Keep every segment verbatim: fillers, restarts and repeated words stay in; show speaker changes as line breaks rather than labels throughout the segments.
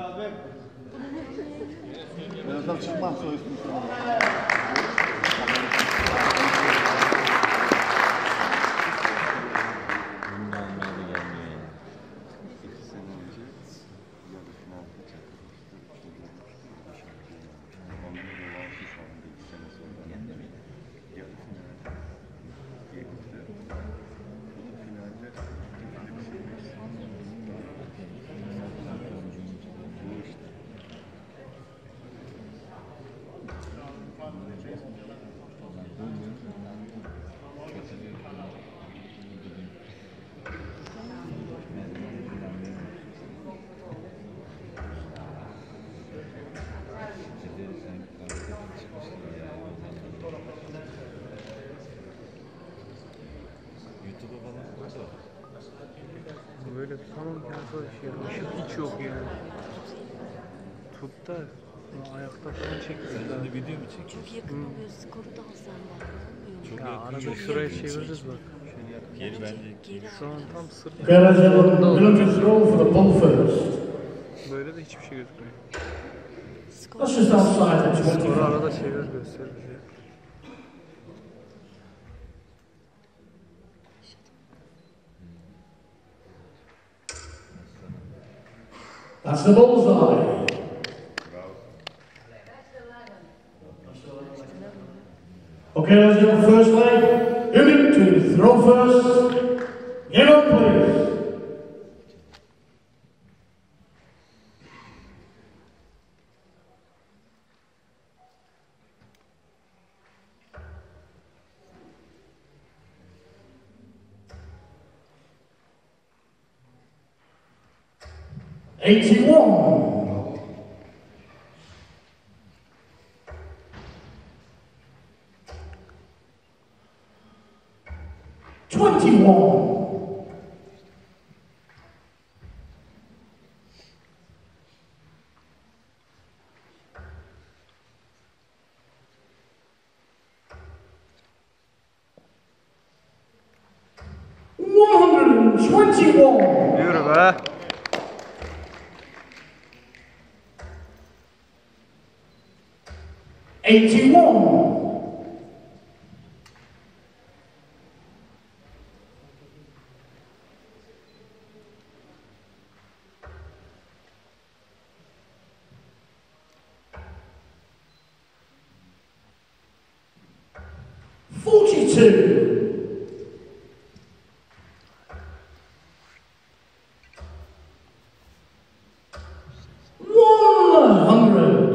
Birazdan çıkmaz soy ismi.
Böyle tutamam ki nasıl şey, ışık hiç yok yani. Tut da ayakta falan çekmiyor.
Sen de video mu çekiyorsun?
Çok yakın oluyor, skoru da hasarlar.
Çok
Ya
yakın.
arada
Çok
şuraya
yakın
çeviririz
çek.
bak.
Geri bence.
Şu an tam sırt.
Fellas, everyone willing to throw for the ball first.
Böyle de hiçbir şey gözükmüyor.
That's just outside the
Skoru
twenty-five.
arada çevir gösterir bize.
That's the bullseye. Okay, let's go first leg. Moving to throw first. Get up, please. Eighty-one. Twenty-one. One hundred and twenty-one.
Yürü be.
Eighty-one. Forty-two. One hundred.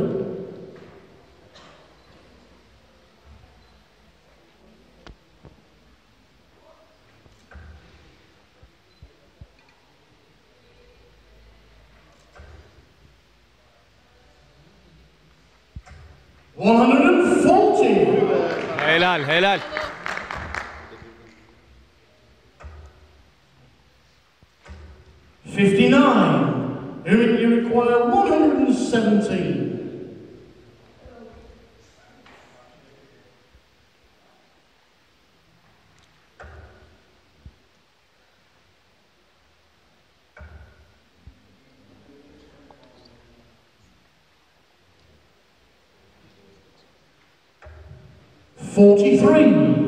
One hundred and forty.
Helal helal.
Fifty-nine. Eric, you require one hundred and seventeen. Forty-three.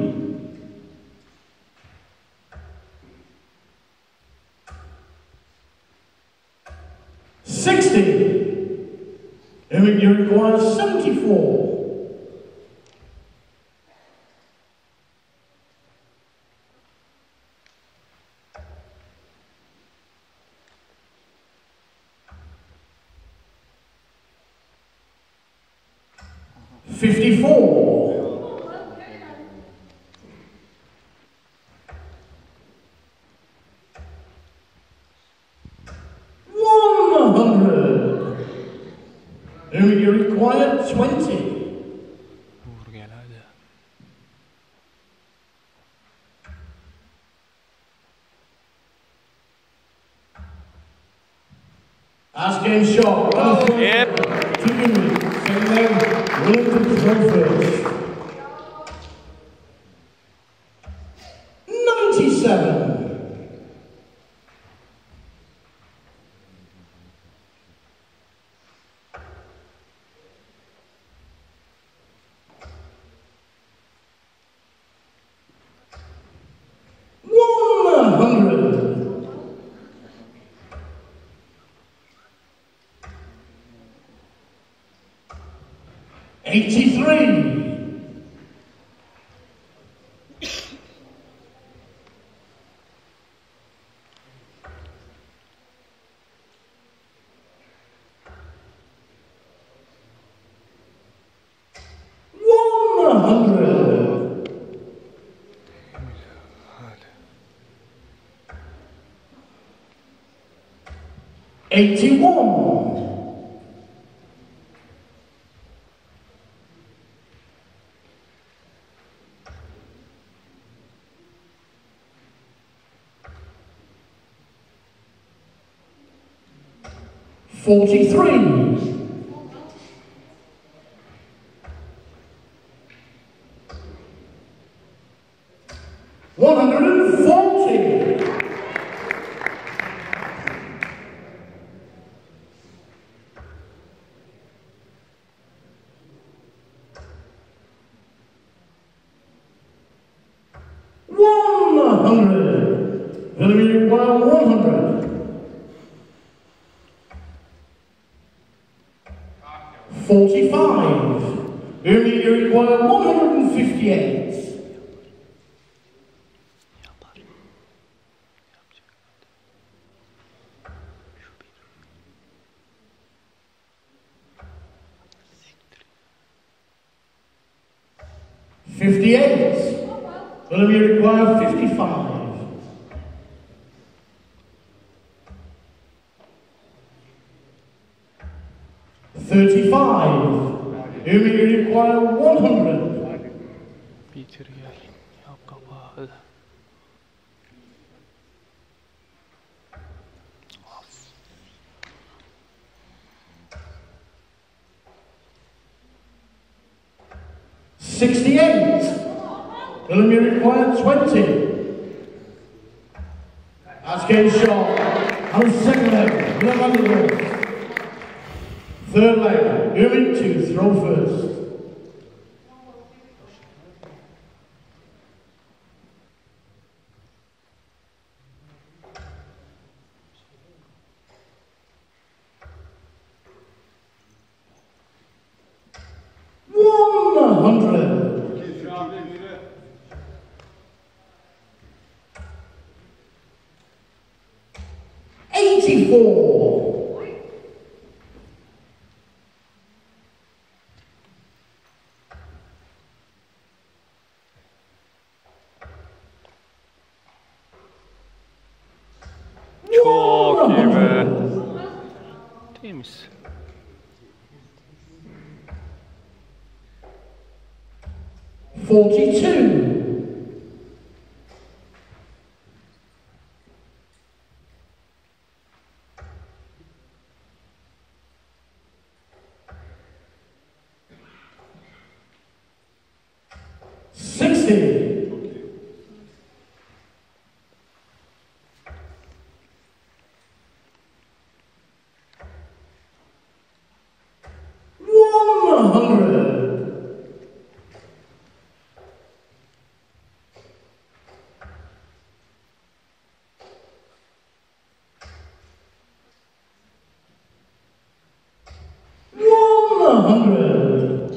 Sixty. Eric, you require seventy-four. Fifty-four. One hundred. Eric, you require twenty.
Vur gel hadi.
Last game shot.
Yep.
To you. Second leg, willing to throw first. Ninety-seven. eighty-three. one hundred. eighty-one. forty-three. one hundred forty. one hundred. Vladimir require one hundred. forty-five. Only you require one hundred fifty-eight. fifty-eight. Will you require fifty-five? thirty-five. Will you require one hundred?
Bitir gel. Yap kapağı.
sixty-eight. Will you require twenty? That's game shot. On second leg, Lemon. Third leg, moving to throw first. one hundred. eighty-four.
Çok iyi be. Temiz.
forty-two. sixty. one hundred. one hundred.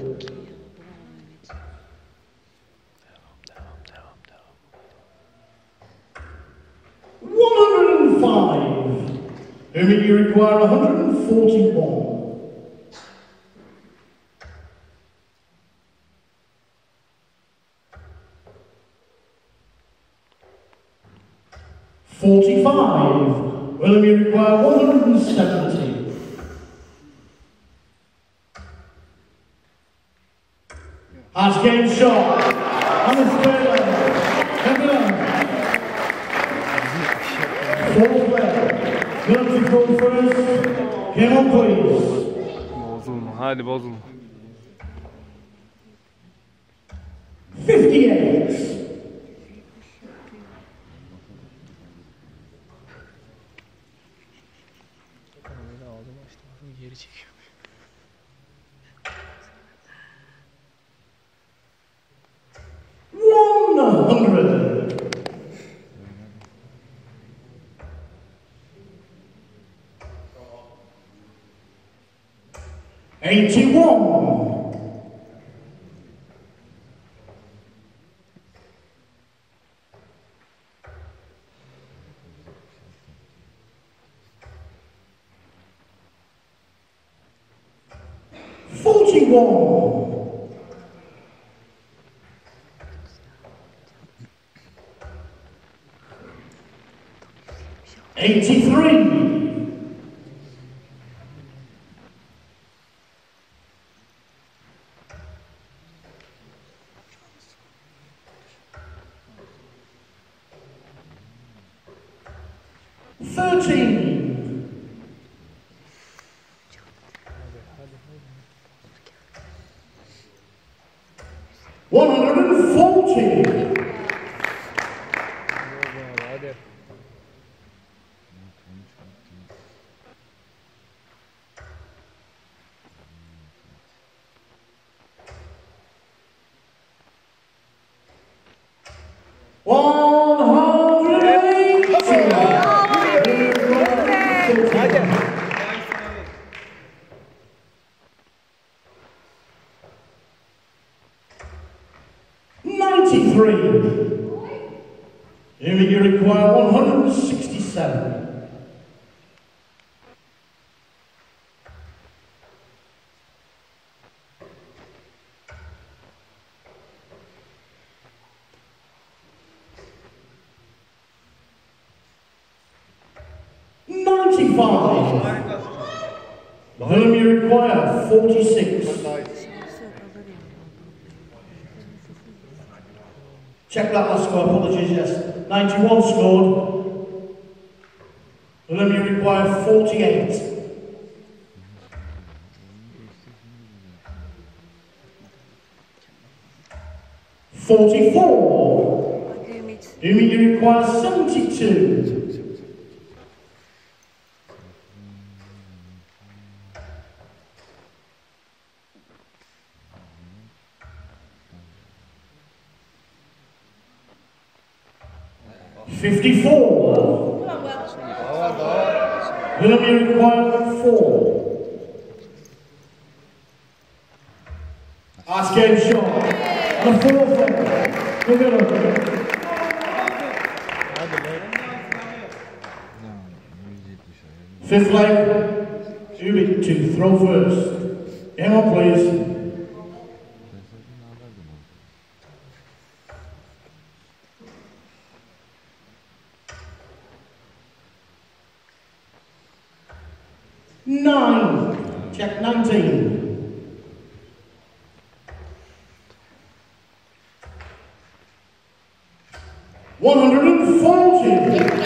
one hundred five. Whom you require one hundred forty-one. forty-five. Will you require one hundred seventy. That's game shot. On the third leg. Fourth leg. Going to go first. Come on, please.
Bozulma. Hadi bozulma.
fifty-eight.
Geri çekiyor.
one hundred. eighty-one. forty-one. eighty-three. thirteen. one hundred forty.
Hadi.
one hundred eighty. ninety-three. Here you require one hundred sixty-seven. ninety-five. Whom you require forty-six. Check that last score, apologies, yes. ninety-one scored. Whom you require forty-eight. forty-four. Whom you require seventy-two. fifty-four. Whom you require four. Last game shot. And a fourth. The winner. Fifth leg. Ubik to throw first. Game on, please. Nine. Check nineteen. One hundred and forty.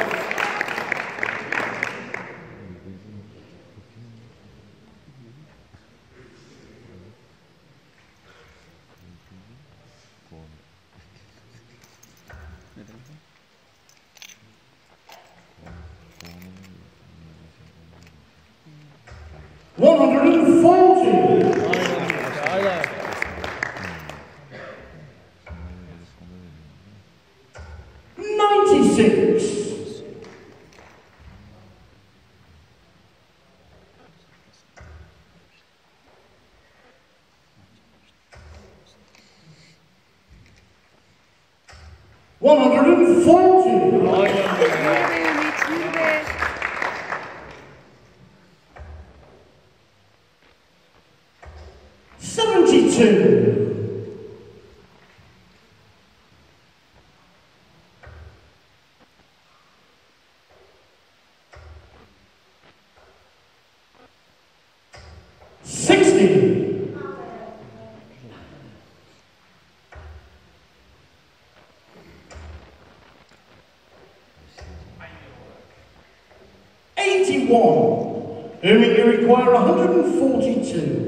One hundred and forty. ninety-six. One hundred and forty. seventy-two. sixty. eighty-one. Whom you require one hundred and forty-two.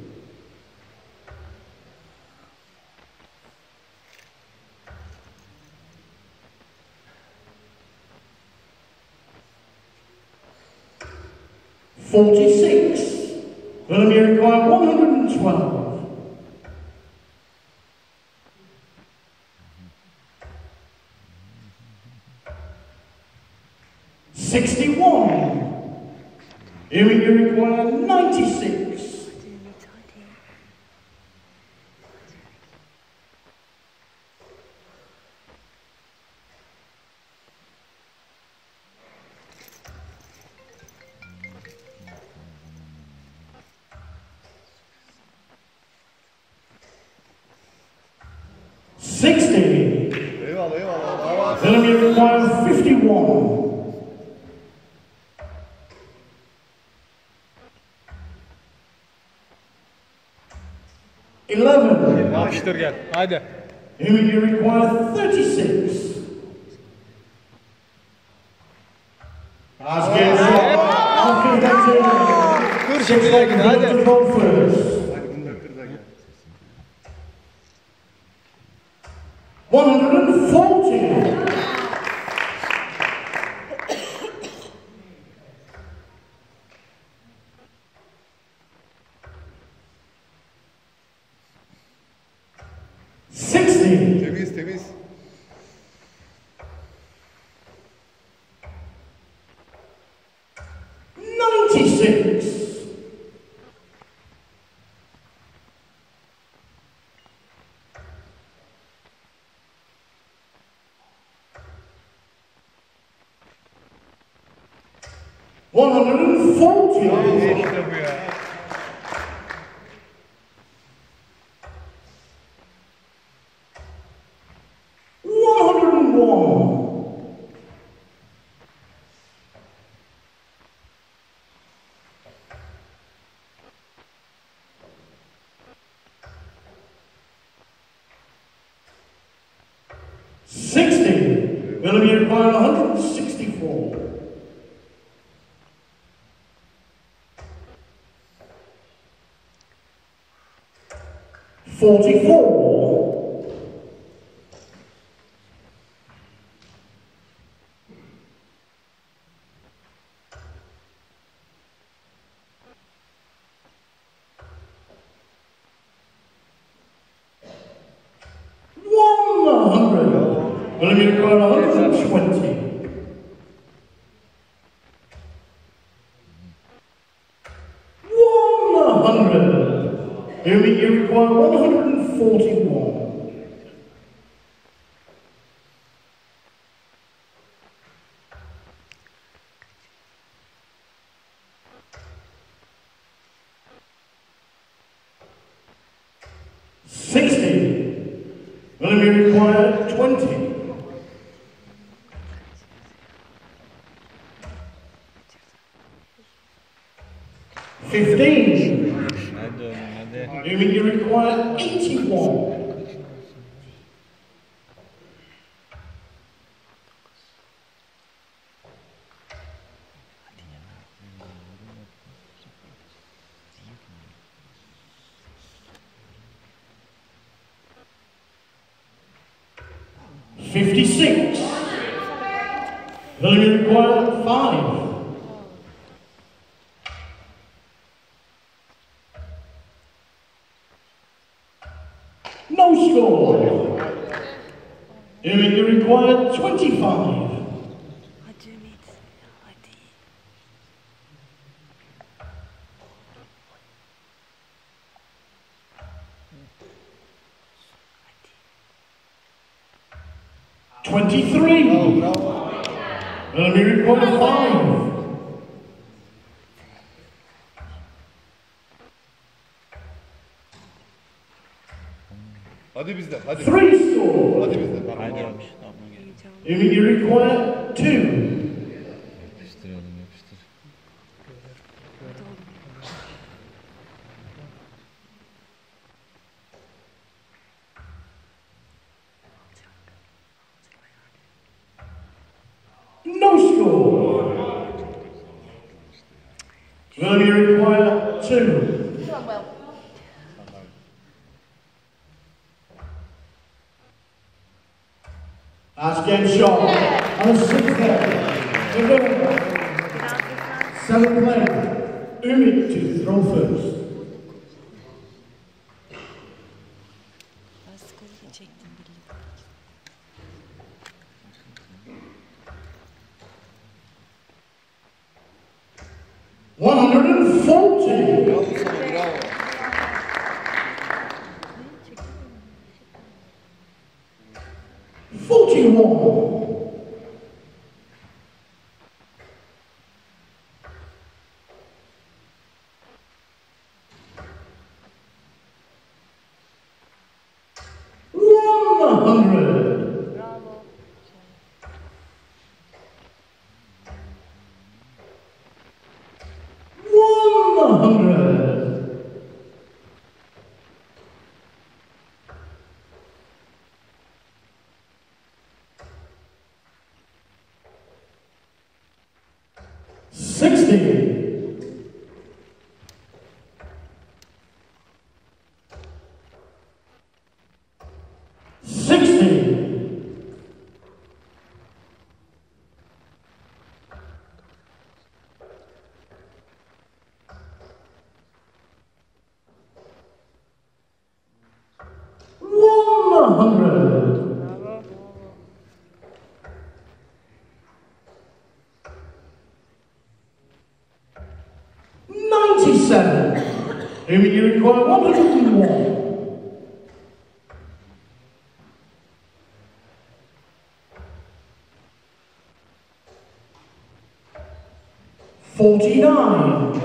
forty-six. Whom you require one hundred and twelve. sixty-one. Whom you require ninety-six. William, you require fifty-one. eleven.
Yapıştır gel. Hadi.
William, you require thirty-six. Last game shot. After that turn.
Dur şimdi de git hadi.
To vote first. one hundred forty. sixty.
Temiz temiz.
ninety-six. one hundred forty.
İşte bu ya.
one hundred one. sixty. Will be required one hundred sixty-four. forty-four. one hundred. Will be required one hundred twenty. one hundred. Only you require one hundred forty-one. sixty. Only you require twenty. fifteen.
Hadi oğlum hadi.
Only you require eighty-one. fifty-six. Only you require five. No score. Only you require twenty-five.
Hadi Ümit. Hadi.
twenty-three. Only you require five.
Hadi bizde hadi.
Three score.
Hadi bizde.
Hadi oğlum.
Only you require two.
Yapıştır oğlum yapıştır.
No score. Only you require two. Last game shot. On the sixth day. November. Seventh player. Ümit to throw first.
Ben skoru da çektim birlikte.
one hundred forty.
Bravo sana bravo.
forty-one. one hundred.
Bravo.
hundred. Sixty. One hundred. Ninety-seven. Whom you require one hundred and one. Forty-nine.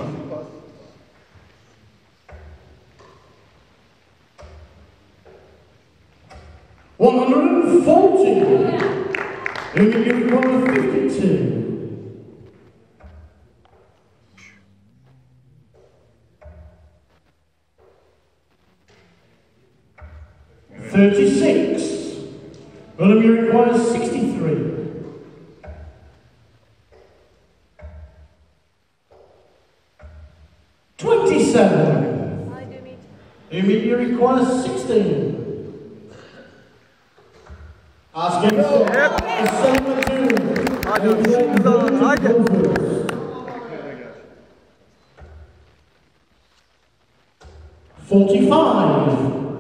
One hundred and forty. Whom you require fifty-two. Thirty-six. Whom you require sixty-three. Twenty-seven. Whom you require sixteen. Ask him for a seven two.
Hadi şimdi zaman hadi.
Forty-five.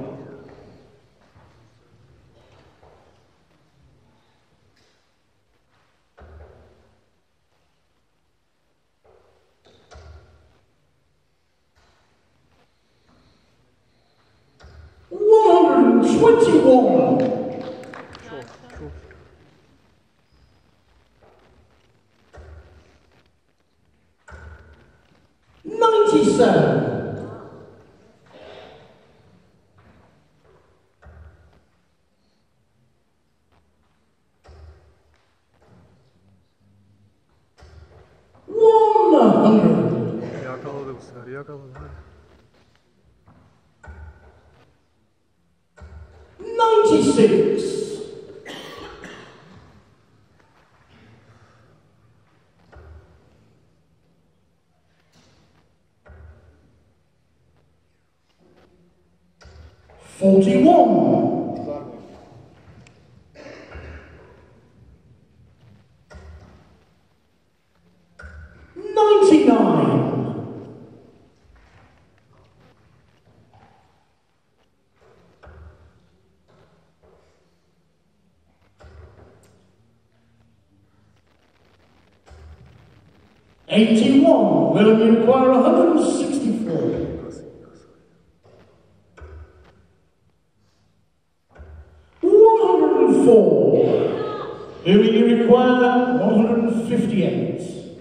One hundred and twenty-one. Ninety-seven. One hundred.
Yakaladı bu sefer, yakaladı. Hadi.
Ninety-six. Forty-one. Ninety-nine. Eighty-one. Will you require one hundred and sixty-four? Four. Who will you require? one hundred and fifty-eight.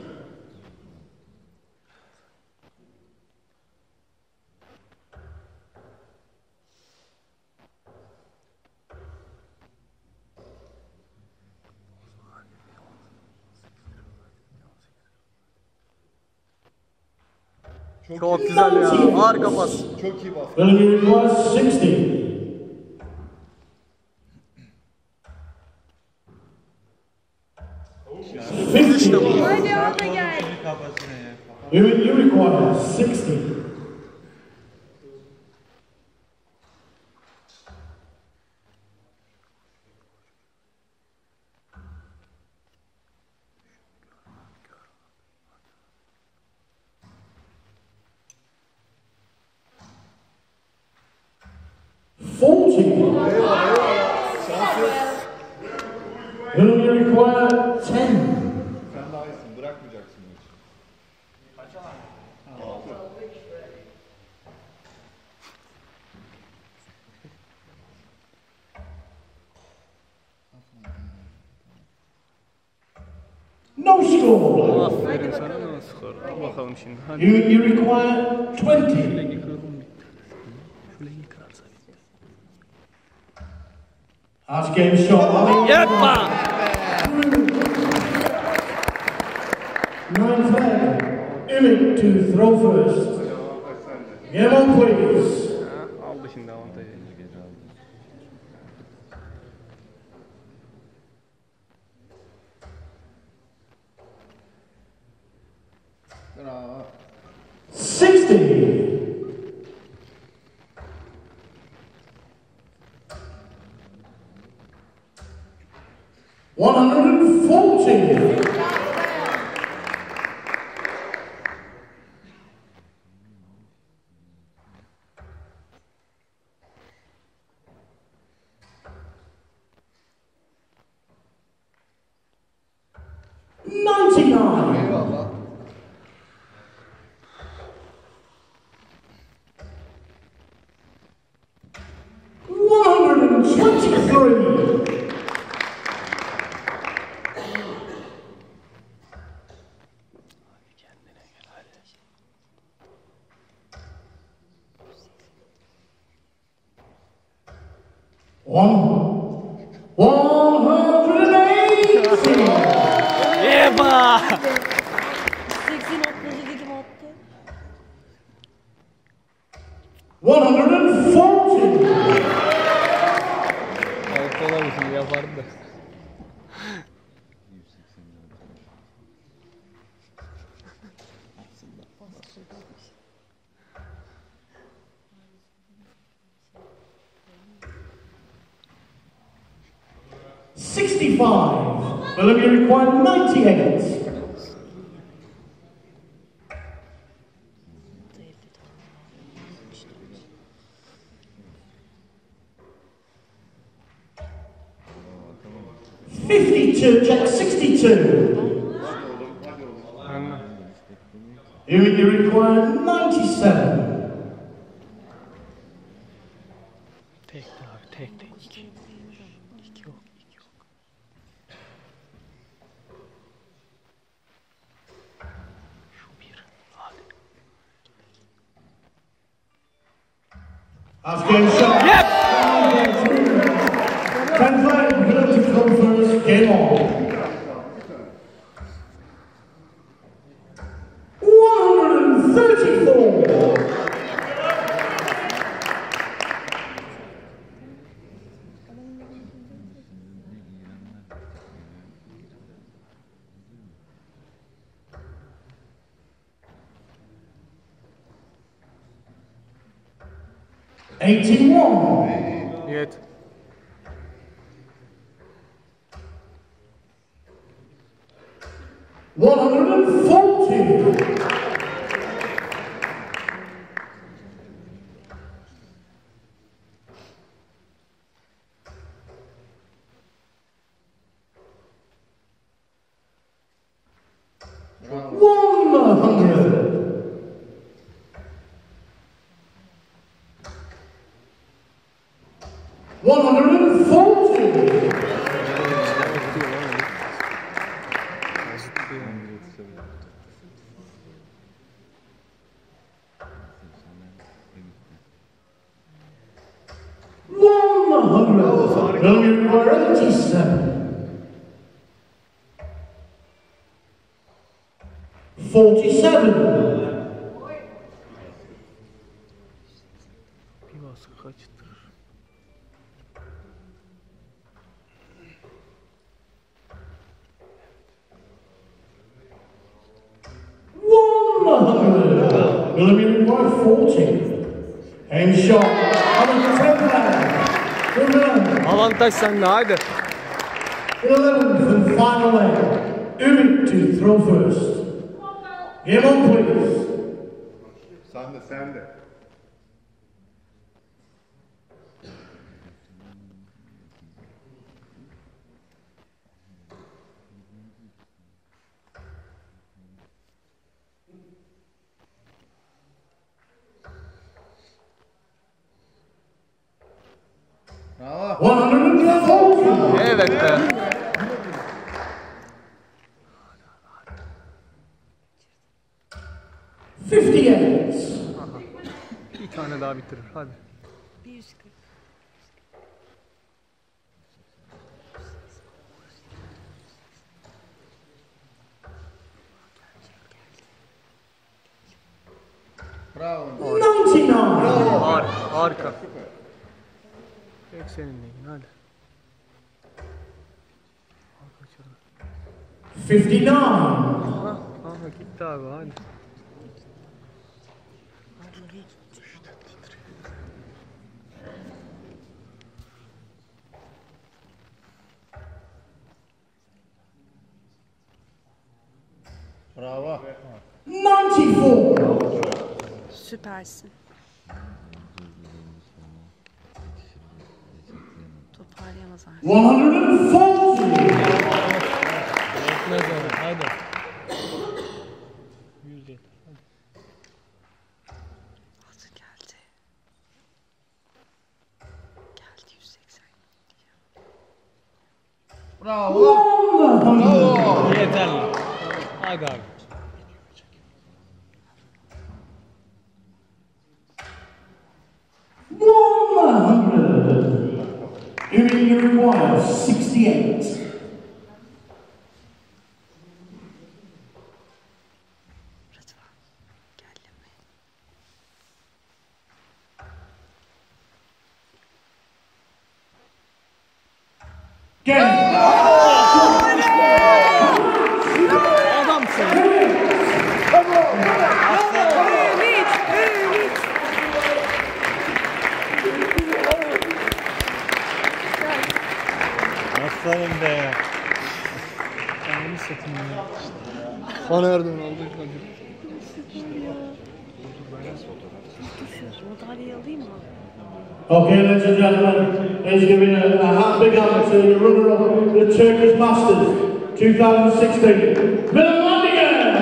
Çok güzel ya. Harika pas.
Çok iyi bas.
Will you require sixty?
İşte bu.
Hadi orada gel.
Who will you require? sixty. Forty. Who will you require? ten.
Sen daha iyisin. Bırakmayacaksın bu işi.
No score.
Aferin sana, no skor. Al bakalım şimdi. Hadi.
You, you require twenty.
Legi kıralım bitti. Şu legi kırarsa bitti.
Last game shot.
Yapma!
Nine play. Ümit to throw first.
Avantaj sende.
Game on please.
Ha, aldı şimdi avantajı.
Bravo.
sixty. one hundred forty. ninety-nine.
Eyvallah.
one hundred twenty-three. One. One hundred eighty.
Eba!
seksen atladı dedim attı.
one hundred forty.
Ayıp bir şey yapardı da.
sixty-five. Bolivia required ninety-eight. fifty-two, check sixty-two.
Anla.
Bolivia required ninety-seven.
Tek abi tek tek. İki. İki yok. İki yok. Şu bir. Hadi.
Afghan shot.
Yep!
ten five, Bolivia to throw first, game on. one hundred thirty-four. eighty-one.
Yet.
one hundred forty. one hundred. one hundred forty. one hundred. William for eighty-seven. forty-seven.
Bir baskı kaçtır.
one hundred. William for forty. Aim shot. On the ten leg. Remember.
Avantaj sende hadi.
eleventh and final leg. Ümit to throw first. Game on please.
Sen de sen de. Bravo.
one hundred forty.
Evet be.
fifty-eight.
Bir tane daha bitirir hadi.
bir yüz kırk.
Bravo.
ninety-nine.
Harika, harika. Tek seninleyin hadi. Al kaçırdı.
fifty-nine.
Aha, aha gitti abi hadi.
Bravo.
ninety-four.
Süpersin. Toparlayamaz artık.
one hundred forty.
Yetmez abi hadi. Yüz yeter hadi.
Hazır geldi. Geldi yüz seksen.
Bravo.
one hundred.
Bravo.
Yeterli. Hadi abi.
one hundred. Umi, you require sixty-eight.
Rıdvan. Geldi mi?
Game.
Adamsın.
Ümit! Ümit!
Aslanım be.
Ananı satayım ya. Kan Erdoğan aldı.
Şu madalyayı alayım mı?
Okay, ladies and gentlemen, let's give it a, a hand big up to the runner-up, the Turkish Masters twenty sixteen, Willem Landiger!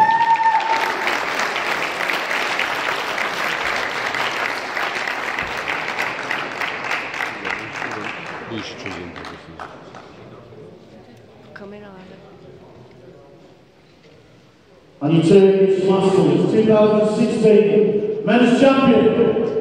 Bu işi çözelim.
Kamera vardı.
And your Turkish Masters twenty sixteen, men's champion,